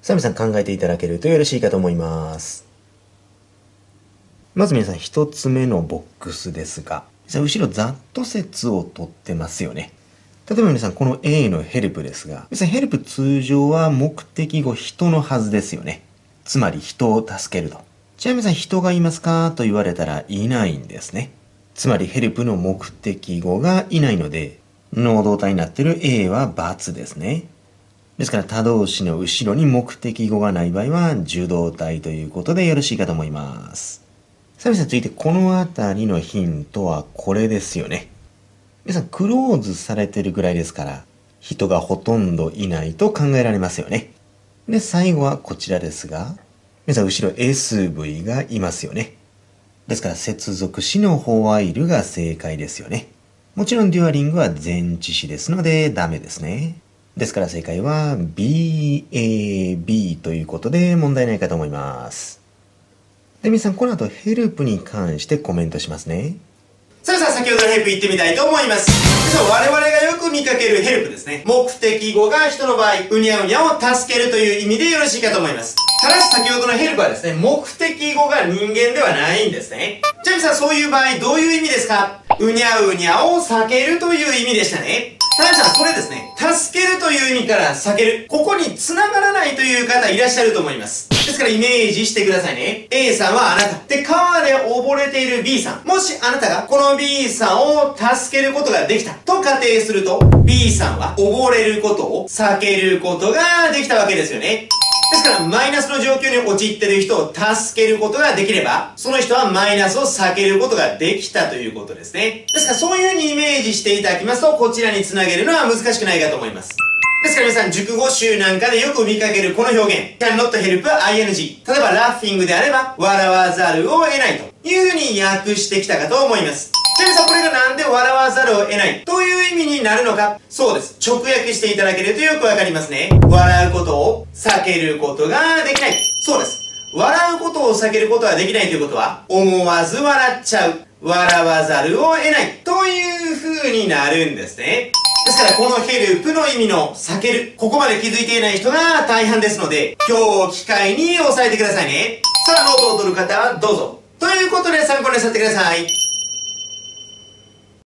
さあ皆さん考えていただけるとよろしいかと思います。まず皆さん一つ目のボックスですが、後ろざっと説を取ってますよね。例えば皆さんこの A のヘルプですが、皆さんヘルプ通常は目的語人のはずですよね。つまり人を助けると。じゃあ皆さん人がいますかと言われたらいないんですね。つまりヘルプの目的語がいないので、能動体になっている A は×ですね。ですから他動詞の後ろに目的語がない場合は受動体ということでよろしいかと思います。さあ皆さん続いてこのあたりのヒントはこれですよね。皆さんクローズされてるぐらいですから人がほとんどいないと考えられますよね。で最後はこちらですが、皆さん後ろ SV がいますよね。ですから接続詞のホワイルが正解ですよね。もちろんデュアリングは前置詞ですのでダメですね。ですから正解は BAB ということで問題ないかと思います。で皆さんこの後ヘルプに関してコメントしますね。さあ先ほどのヘルプ言ってみたいと思います。我々がよく見かけるヘルプですね。目的語が人の場合、うにゃうにゃを助けるという意味でよろしいかと思います。ただし先ほどのヘルプはですね、目的語が人間ではないんですね。じゃあ皆さんそういう場合どういう意味ですか？うにゃうにゃを避けるという意味でしたね。ただしそれですね、助けるという意味から避ける。ここに繋がらないという方いらっしゃると思います。ですからイメージしてくださいね。A さんはあなた。で、川で溺れている B さん。もしあなたがこの B さんを助けることができたと仮定すると、B さんは溺れることを避けることができたわけですよね。ですから、マイナスの状況に陥っている人を助けることができれば、その人はマイナスを避けることができたということですね。ですから、そういう風にイメージしていただきますと、こちらにつなげるのは難しくないかと思います。ですから皆さん、熟語集なんかでよく見かけるこの表現。can not help ing。例えば、laughingであれば、笑わざるを得ないという風に訳してきたかと思います。ちなみにこれがなんで笑わざるを得ないという意味になるのか。そうです。直訳していただけるとよくわかりますね。笑うことを避けることができない。そうです。笑うことを避けることができないということは、思わず笑っちゃう。笑わざるを得ないという風になるんですね。ですからこのヘルプの意味の避ける。ここまで気づいていない人が大半ですので、今日を機会に押さえてくださいね。さあノートを取る方はどうぞ。ということで参考になさってください。